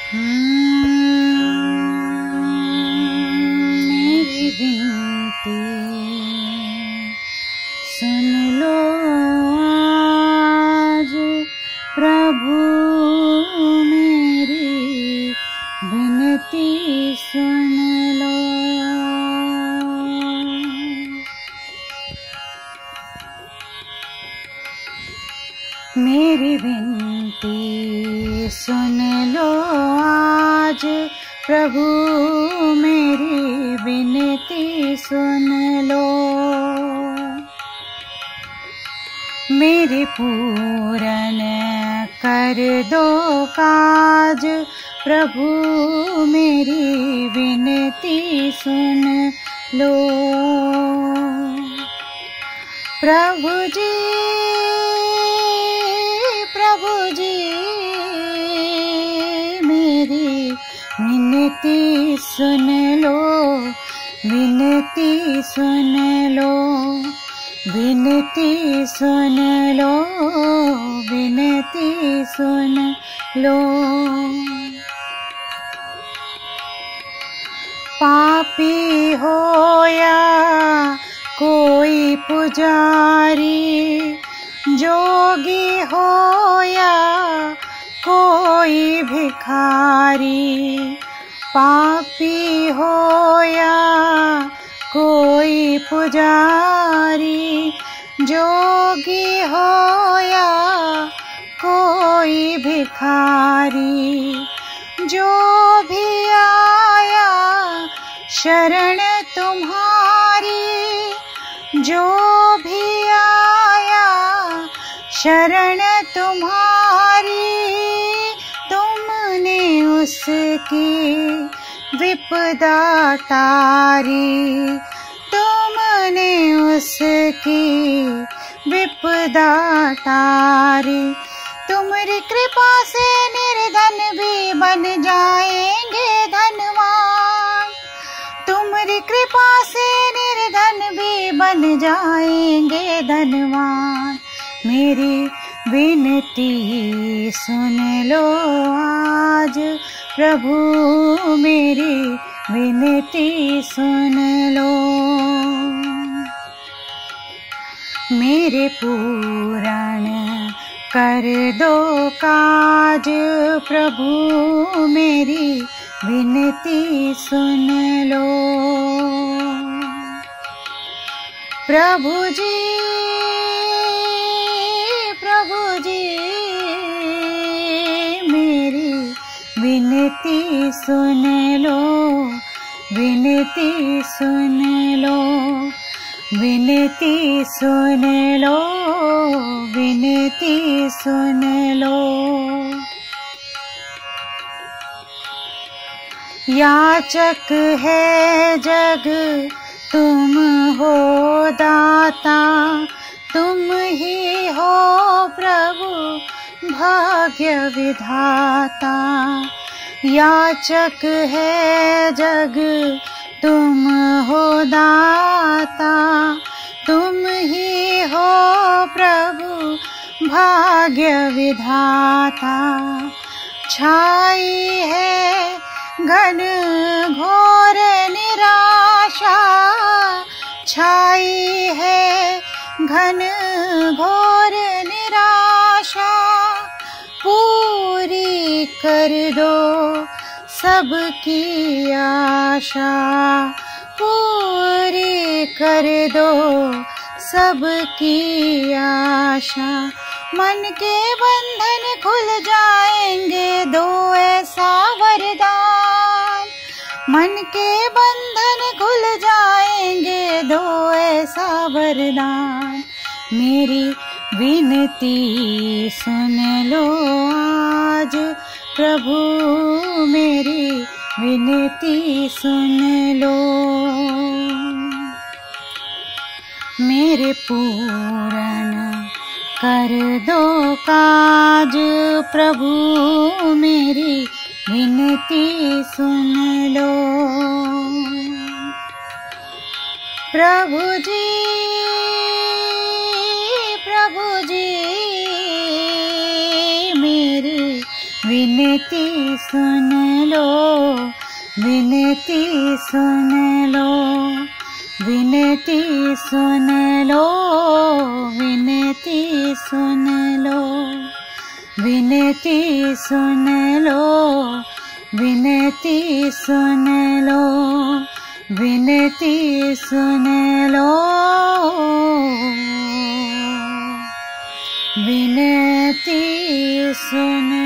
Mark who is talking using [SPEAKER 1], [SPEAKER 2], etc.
[SPEAKER 1] मेरी विनती सुन लो आज प्रभु, मेरी विनती सुन लो। मेरी विनती सुन लो आज प्रभु, मेरी विनती सुन लो। मेरी पूरन कर दो काज प्रभु, मेरी विनती सुन लो। प्रभु जी, प्रभु जी, मेरी विनती सुन लो, विनती सुन लो, विनती सुन लो, विनती सुन लो। पापी हो या कोई पुजारी, जोगी हो या कोई भिखारी, पापी हो या कोई पुजारी, जोगी हो या कोई भिखारी, जो भी आया शरण तुम्हारी, जो भी आया शरण तुम्हारी, तुमने उसकी विपदा टारी, तुमने उसकी विपदा टारी। तुम्हारी कृपा से निर्धन भी बन जाएंगे धनवान, तुम्हारी कृपा से निर्धन भी बन जाएंगे धनवान। मेरी विनती सुन लो आज प्रभु, मेरी विनती सुन लो। मेरे पूरण कर दो काज प्रभु, मेरी विनती सुन लो। प्रभु जी, प्रभु जी, मेरी विनती सुन लो, विनती सुन लो, विनती सुन लो, विनती सुन लो। याचक है जग तुम हो दाता, तुम ही हो प्रभु भाग्य विधाता। याचक है जग तुम हो दाता, तुम ही हो प्रभु भाग्य विधाता। छाई है घन घोर निराशा, छाई है घन घोर निराशा, पूरी कर दो सबकी आशा, पूरी कर दो सबकी आशा। मन के बंधन खुल जाएंगे, दो ऐसा वरदान, मन के बंधन खुल जाएंगे, दो ऐसा वरदान। मेरी विनती सुन लो आज प्रभु, मेरी विनती सुन लो। मेरे पूर्ण कर दो काज प्रभु, मेरी विनती सुन लो। प्रभु जी, प्रभु जी, मेरी विनती सुन लो, विनती सुन लो, विनती सुन लो, विनती सुन लो, विनती सुन लो, विनती सुन लो, विनती सुन लो, विनती सुन